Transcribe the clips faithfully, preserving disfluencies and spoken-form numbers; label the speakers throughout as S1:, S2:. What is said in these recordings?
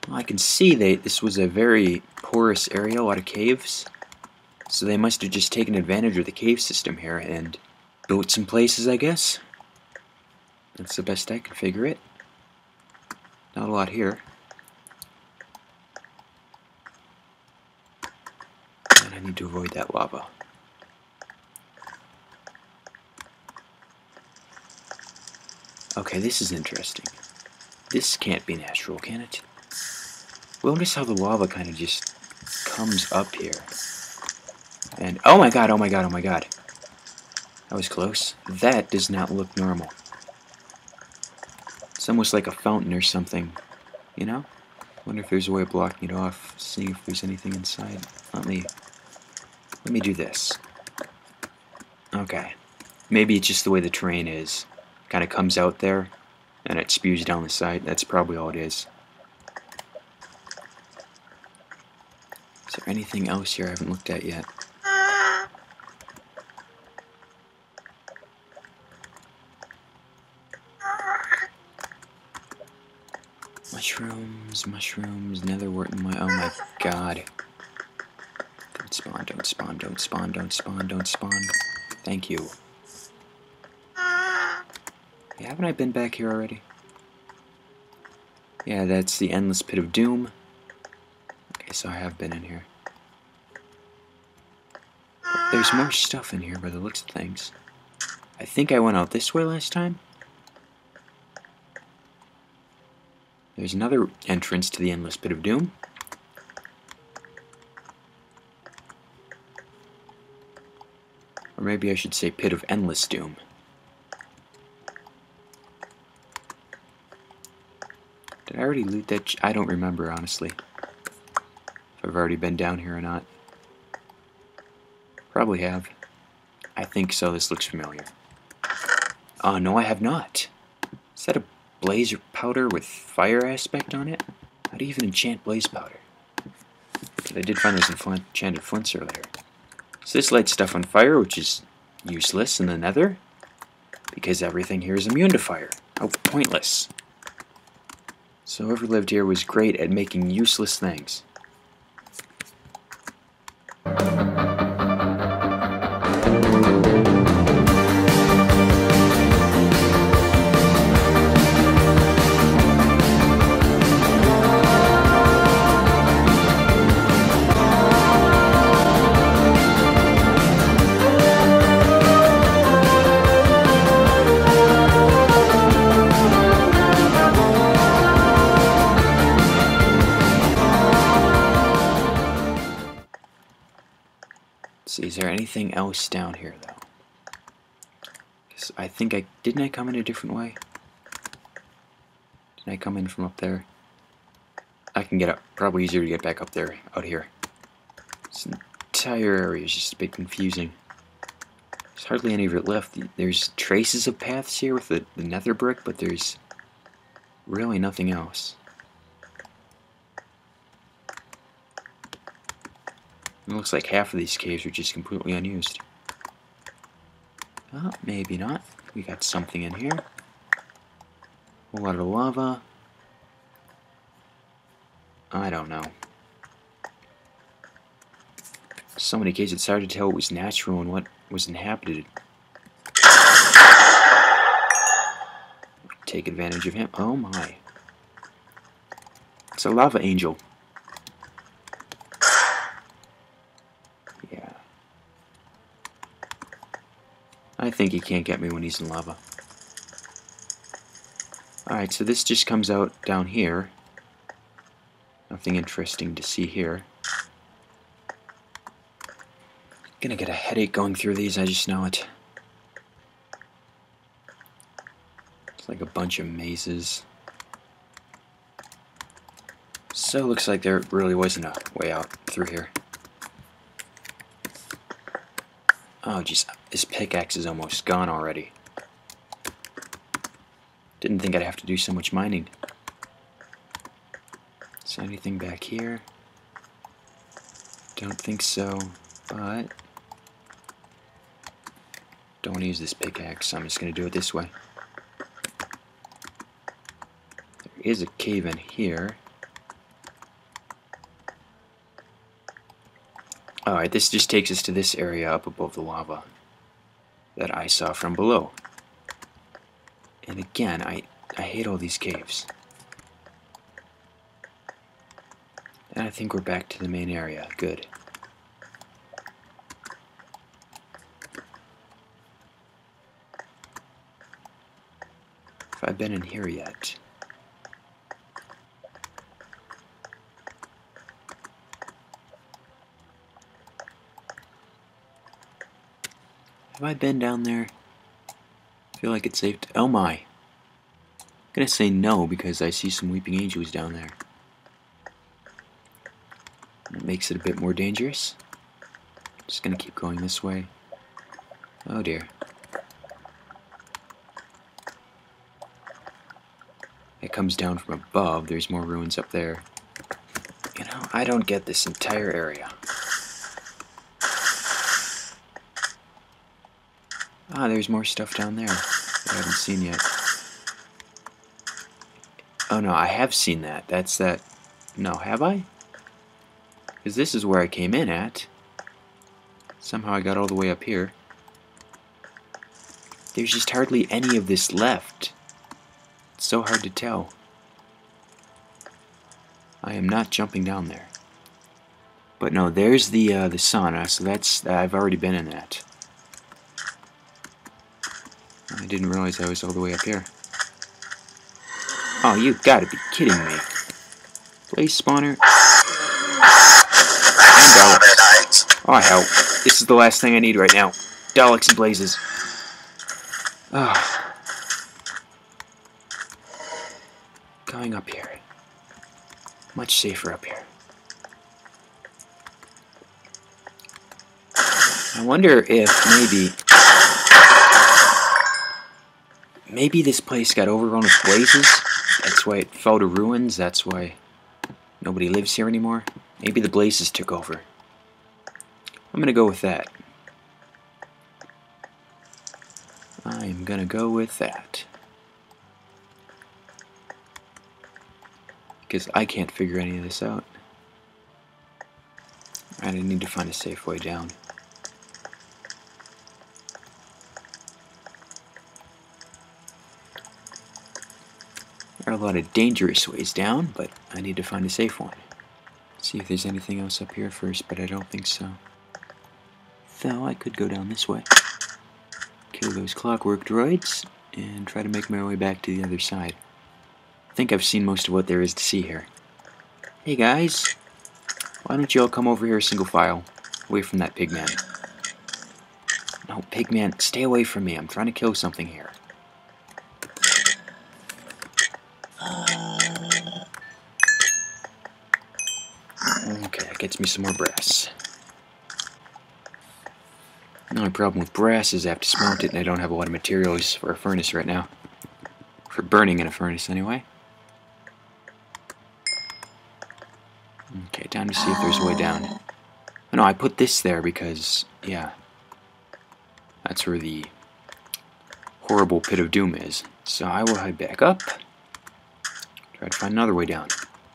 S1: Well, I can see that this was a very porous area, a lot of caves. So they must have just taken advantage of the cave system here and built some places, I guess. That's the best I can figure it. Not a lot here. And I need to avoid that lava. Okay, this is interesting. This can't be natural, can it? Well, notice how the lava kind of just comes up here. And, oh my god, oh my god, oh my god. That was close. That does not look normal. It's almost like a fountain or something, you know? Wonder if there's a way of blocking it off, seeing if there's anything inside. Let me, let me do this. Okay. Maybe it's just the way the terrain is. Kind of comes out there, and it spews down the side. That's probably all it is. Is there anything else here I haven't looked at yet? Mushrooms, mushrooms, nether wart in my, oh my god. Don't spawn, don't spawn, don't spawn, don't spawn, don't spawn. Thank you. Yeah, haven't I been back here already? Yeah, that's the endless pit of doom. Okay, so I have been in here. But there's more stuff in here by the looks of things. I think I went out this way last time. There's another entrance to the endless pit of doom. Or maybe I should say pit of endless doom. Did I already loot that? Ch I don't remember, honestly. If I've already been down here or not. Probably have. I think so. This looks familiar. Oh, no, I have not. Is that a blaze powder with fire aspect on it? How do you even enchant blaze powder? But I did find those enchanted flints earlier. So this lights stuff on fire, which is useless in the nether. Because everything here is immune to fire. How pointless. So whoever lived here was great at making useless things. See, is there anything else down here, though? I think I... Didn't I come in a different way? Didn't I come in from up there? I can get up. Probably easier to get back up there, out here. This entire area is just a bit confusing. There's hardly any of it left. There's traces of paths here with the, the nether brick, but there's really nothing else. It looks like half of these caves are just completely unused. Oh, maybe not. We got something in here. A whole lot of lava. I don't know. So many caves, it's hard to tell what was natural and what was inhabited. Take advantage of him. Oh my. It's a lava angel. I think he can't get me when he's in lava. Alright, so this just comes out down here. Nothing interesting to see here. Gonna get a headache going through these, I just know it. It's like a bunch of mazes. So it looks like there really wasn't a way out through here. Oh jeez, this pickaxe is almost gone already. Didn't think I'd have to do so much mining. Is there anything back here? Don't think so, but... Don't want to use this pickaxe, so I'm just going to do it this way. There is a cave in here. Alright, this just takes us to this area up above the lava that I saw from below. And again, I, I hate all these caves. And I think we're back to the main area. Good. Have I been in here yet? Have I been down there? I feel like it's safe to... Oh my! I'm gonna say no because I see some weeping angels down there. That makes it a bit more dangerous. Just gonna keep going this way. Oh dear. It comes down from above. There's more ruins up there. You know, I don't get this entire area. Ah, there's more stuff down there that I haven't seen yet. Oh no, I have seen that. That's that... No, have I? Because this is where I came in at. Somehow I got all the way up here. There's just hardly any of this left. It's so hard to tell. I am not jumping down there. But no, there's the uh, the sauna, so that's... Uh, I've already been in that. I didn't realize I was all the way up here. Oh, you gotta be kidding me. Blaze spawner. And Daleks. Oh, hell. This is the last thing I need right now. Daleks and blazes. Oh. Going up here. Much safer up here. I wonder if maybe... Maybe this place got overrun with blazes. That's why it fell to ruins. That's why nobody lives here anymore. Maybe the blazes took over. I'm gonna go with that. I'm gonna go with that. Because I can't figure any of this out. I need to find a safe way down. There are a lot of dangerous ways down, but I need to find a safe one. See if there's anything else up here first, but I don't think so. Though I could go down this way. Kill those clockwork droids, and try to make my way back to the other side. I think I've seen most of what there is to see here. Hey guys, why don't you all come over here single file, away from that pigman. No, pigman, stay away from me. I'm trying to kill something here. Okay, that gets me some more brass. The only problem with brass is I have to smelt it, and I don't have a lot of materials for a furnace right now. For burning in a furnace, anyway. Okay, time to see if there's a way down. Oh, no, I put this there because, yeah, that's where the horrible pit of doom is. So I will head back up. Try to find another way down.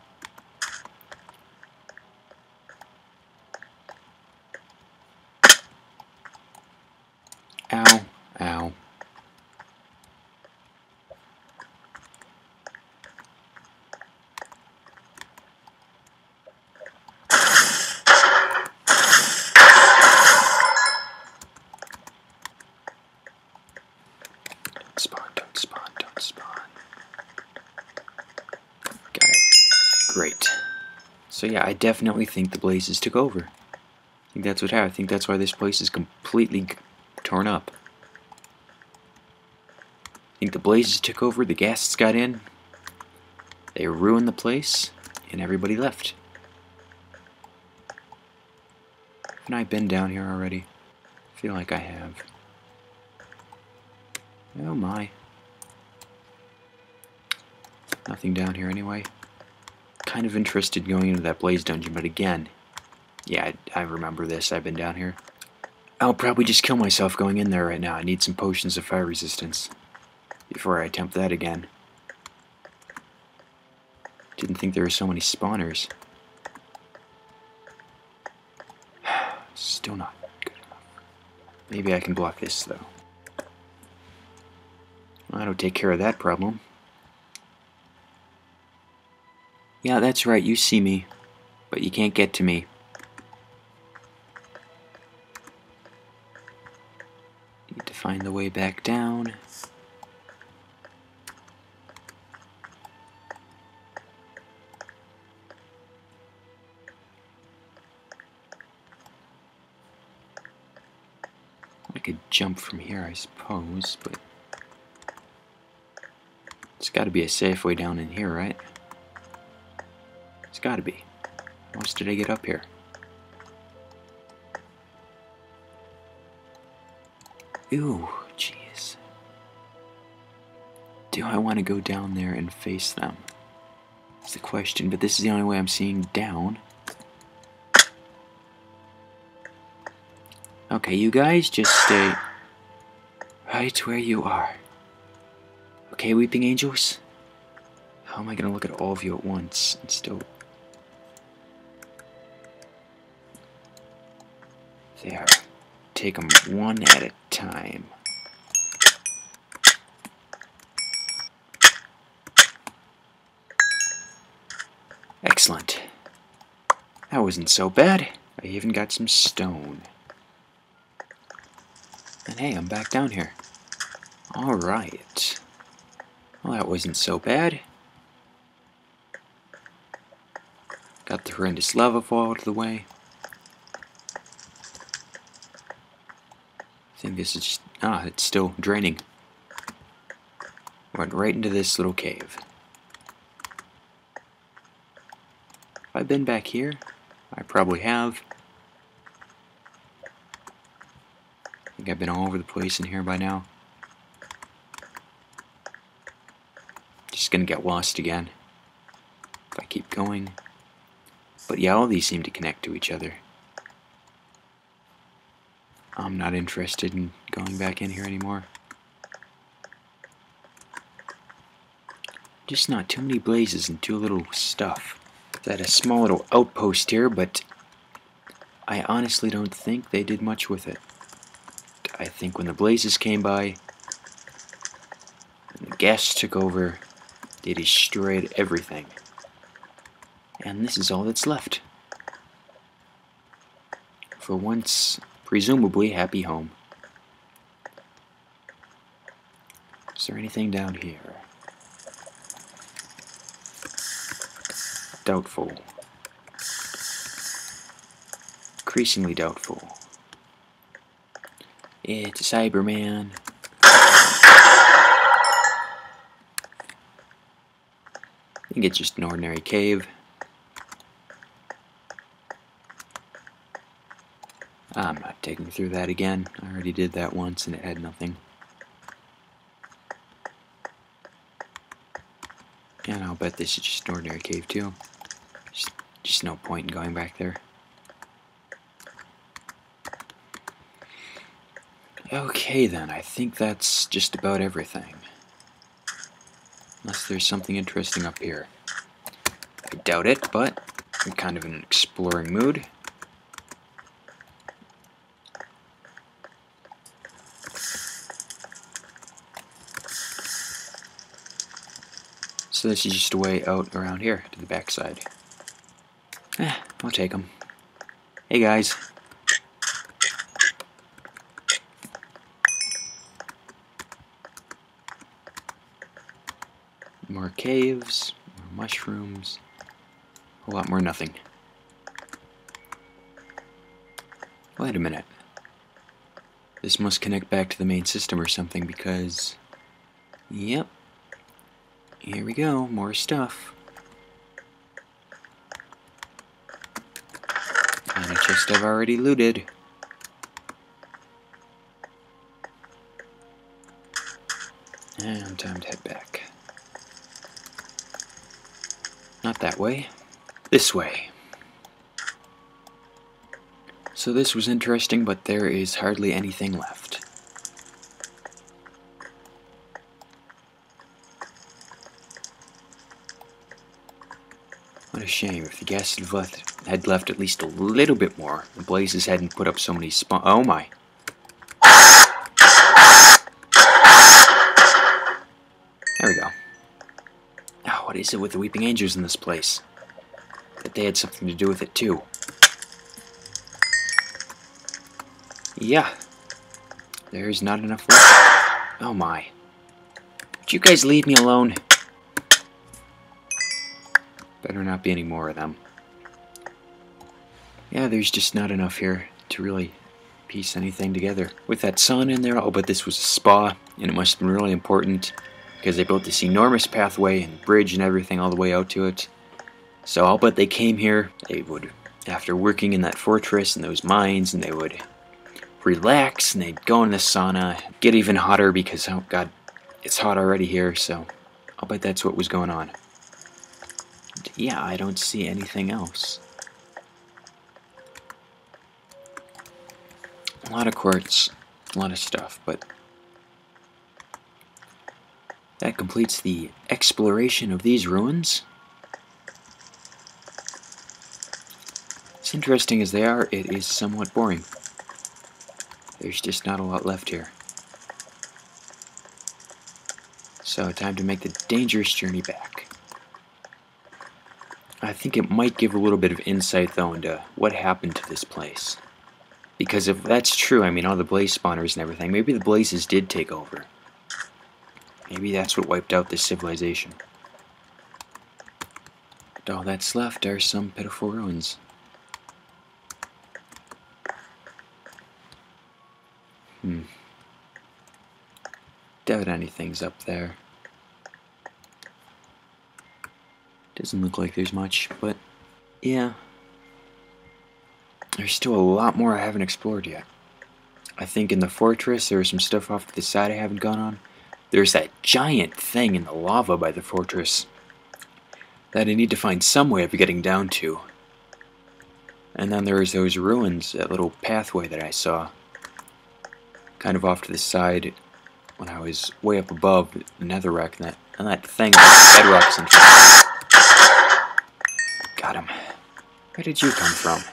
S1: Ow, ow. Don't spawn, don't spawn, don't spawn. Got it. Great. So yeah, I definitely think the blazes took over. I think that's what happened. I think that's why this place is completely torn up. I think the blazes took over, the ghasts got in, they ruined the place, and everybody left. Haven't I been down here already? I feel like I have. Oh my. Nothing down here anyway. Kind of interested going into that blaze dungeon, but again, yeah, I, I remember this. I've been down here. I'll probably just kill myself going in there right now. I need some potions of fire resistance before I attempt that again. Didn't think there were so many spawners. Maybe I can block this, though. Well, that'll take care of that problem. Yeah, that's right, you see me, but you can't get to me. Need to find the way back down. I could jump from here, I suppose, but it's got to be a safe way down in here, right? It's got to be. How else did I get up here? Ooh, jeez. Do I want to go down there and face them? That's the question, but this is the only way I'm seeing down. Okay, you guys just stay right where you are. Okay, Weeping Angels? How am I going to look at all of you at once and still... There. Take them one at a time. Excellent. That wasn't so bad. I even got some stone. And hey, I'm back down here. Alright. Well, that wasn't so bad. Got the horrendous lava fall out of the way. I think this is just... Ah, it's still draining. Went right into this little cave. Have I been back here? I probably have. I think I've been all over the place in here by now. Just gonna get lost again if I keep going. But yeah, all these seem to connect to each other. I'm not interested in going back in here anymore. Just not too many blazes and too little stuff. That a small little outpost here, but I honestly don't think they did much with it. I think when the blazes came by and the gas took over, they destroyed everything. And this is all that's left. For once, presumably happy home. Is there anything down here? Doubtful. Increasingly doubtful. It's a Cyberman. I think it's just an ordinary cave. I'm not taking through that again. I already did that once and it had nothing. And I'll bet this is just an ordinary cave too. Just, just no point in going back there. Okay then, I think that's just about everything. Unless there's something interesting up here. I doubt it, but I'm kind of in an exploring mood. So this is just a way out around here to the backside. Eh, I'll take them. Hey guys. More caves, more mushrooms, a lot more nothing. Wait a minute. This must connect back to the main system or something because... Yep. Here we go, more stuff. And a chest I've already looted. And time to head back. Not that way. This way. So this was interesting, but there is hardly anything left. What a shame. If the gas had left, had left at least a little bit more, the blazes hadn't put up so many spawn. Oh my. is it with the weeping angels in this place? That they had something to do with it too. Yeah. There's not enough left. Oh my. Would you guys leave me alone? Better not be any more of them. Yeah, there's just not enough here to really piece anything together. With that sun in there, I'll bet this was a spa, and it must have been really important, because they built this enormous pathway and bridge and everything all the way out to it. So I'll bet they came here, they would, after working in that fortress and those mines, and they would relax, and they'd go in the sauna, get even hotter because, oh god, it's hot already here, so I'll bet that's what was going on. And yeah, I don't see anything else. A lot of quartz, a lot of stuff, but that completes the exploration of these ruins. As interesting as they are, it is somewhat boring. There's just not a lot left here. So, time to make the dangerous journey back. I think it might give a little bit of insight, though, into what happened to this place. Because if that's true, I mean, all the blaze spawners and everything, maybe the blazes did take over. Maybe that's what wiped out this civilization. But all that's left are some pitiful ruins. Hmm. Doubt anything's up there. Doesn't look like there's much, but yeah. There's still a lot more I haven't explored yet. I think in the fortress there's some stuff off to the side I haven't gone on. There's that giant thing in the lava by the fortress that I need to find some way of getting down to. And then there's those ruins, that little pathway that I saw kind of off to the side when I was way up above the Nether wreck, and that, and that thing with the bedrocks and shit. Got him. Where did you come from?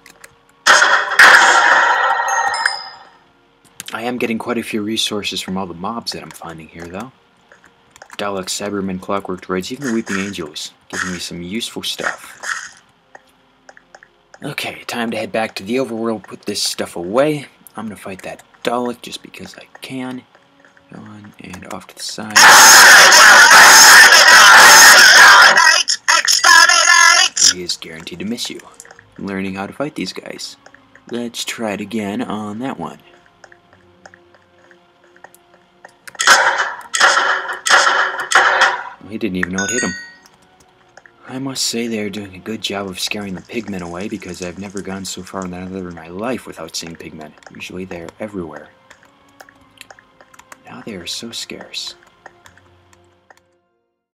S1: I am getting quite a few resources from all the mobs that I'm finding here, though. Daleks, Cybermen, Clockwork Droids, even the Weeping Angels, giving me some useful stuff. Okay, time to head back to the overworld, put this stuff away. I'm gonna fight that Dalek just because I can. Go on and off to the side. He is guaranteed to miss you. I'm learning how to fight these guys. Let's try it again on that one. He didn't even know it hit him. I must say they are doing a good job of scaring the pigmen away, because I've never gone so far in the Nether in my life without seeing pigmen. Usually they're everywhere. Now they are so scarce.